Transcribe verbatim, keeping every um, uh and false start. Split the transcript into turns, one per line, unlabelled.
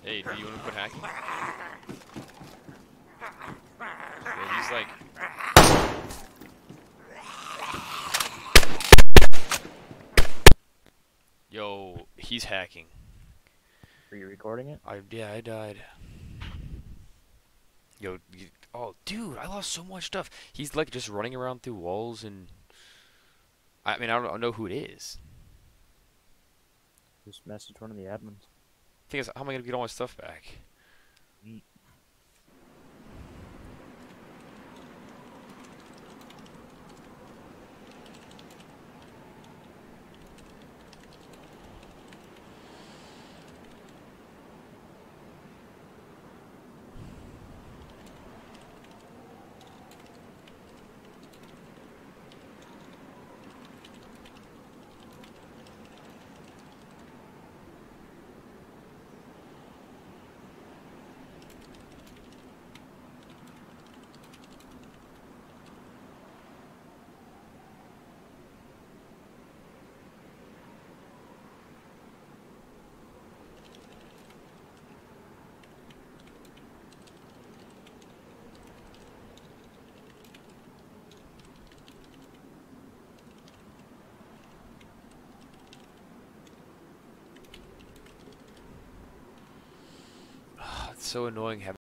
Hey, do you want to quit hacking? Yeah, he's like... Yo, he's hacking.
Are you recording it?
I yeah, I died. Yo, you, oh, dude, I lost so much stuff. He's like just running around through walls and... I mean, I don't know who it is.
Just message one of the admins.
Thing is, how am I gonna get all my stuff back?
Eat.
It's so annoying having